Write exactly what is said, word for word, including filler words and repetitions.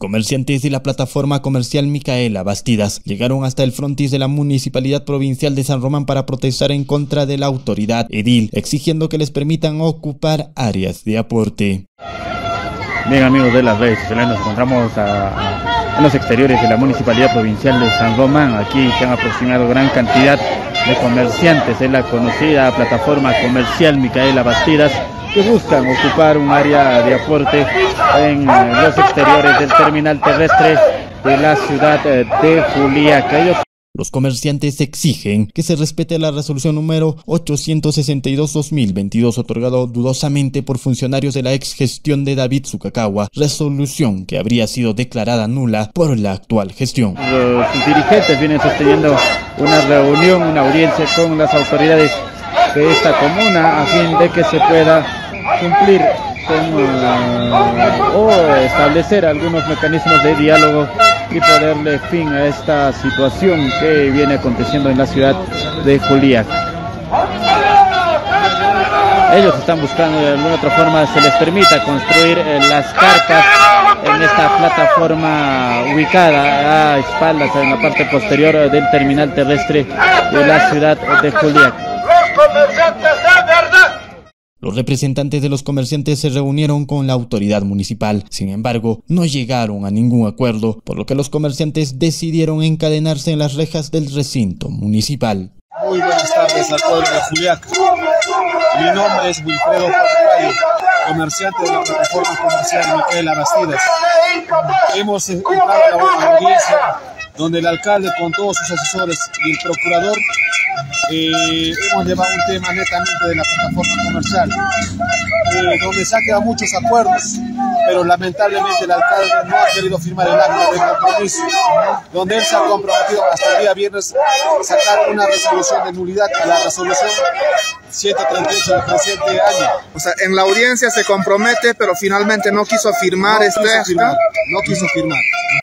Comerciantes de la plataforma comercial Micaela Bastidas llegaron hasta el frontis de la Municipalidad Provincial de San Román para protestar en contra de la autoridad edil, exigiendo que les permitan ocupar áreas de aporte. Bien, amigos de las redes sociales, nos encontramos a, a, en los exteriores de la Municipalidad Provincial de San Román. Aquí se han aproximado gran cantidad de comerciantes en la conocida plataforma comercial Micaela Bastidas, que buscan ocupar un área de aporte en los exteriores del terminal terrestre de la ciudad de Juliaca. Ellos... Los comerciantes exigen que se respete la resolución número ochocientos sesenta y dos guión dos mil veintidós otorgado dudosamente por funcionarios de la ex gestión de David Zucacagua, resolución que habría sido declarada nula por la actual gestión. Los dirigentes vienen sosteniendo una reunión, una audiencia con las autoridades de esta comuna a fin de que se pueda cumplir con, uh, o establecer algunos mecanismos de diálogo y ponerle fin a esta situación que viene aconteciendo en la ciudad de Juliaca. Ellos están buscando de alguna otra forma se les permita construir eh, las carpas en esta plataforma ubicada a espaldas en la parte posterior del terminal terrestre de la ciudad de Juliaca. Los comerciantes de verdad. Los representantes de los comerciantes se reunieron con la autoridad municipal, sin embargo, no llegaron a ningún acuerdo, por lo que los comerciantes decidieron encadenarse en las rejas del recinto municipal. Muy buenas tardes al pueblo de Juliaca. Mi nombre es Wilfredo Porcayo, comerciante de la plataforma comercial Micaela Bastidas. Hemos entrado a la audiencia donde el alcalde con todos sus asesores y el procurador eh, hemos llevado un tema netamente de la plataforma comercial, eh, donde se han quedado muchos acuerdos, pero lamentablemente el alcalde no ha querido firmar el acta de compromiso, donde él se ha comprometido hasta el día viernes a sacar una resolución de nulidad a la resolución ciento treinta y ocho del presente año. O sea, en la audiencia se compromete, pero finalmente no quiso firmar no este quiso acta. firmar, no quiso firmar.